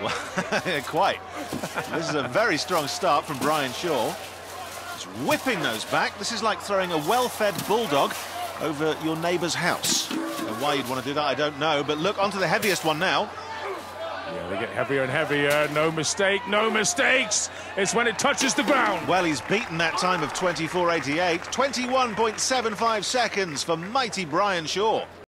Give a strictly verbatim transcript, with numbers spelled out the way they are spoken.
Well, quite. This is a very strong start from Brian Shaw. He's whipping those back. This is like throwing a well-fed bulldog over your neighbour's house. And why you'd want to do that, I don't know. But look, onto the heaviest one now. Yeah, they get heavier and heavier. No mistake, no mistakes. It's when it touches the ground. Well, he's beaten that time of twenty-four eighty-eight. twenty-one point seven five seconds for mighty Brian Shaw.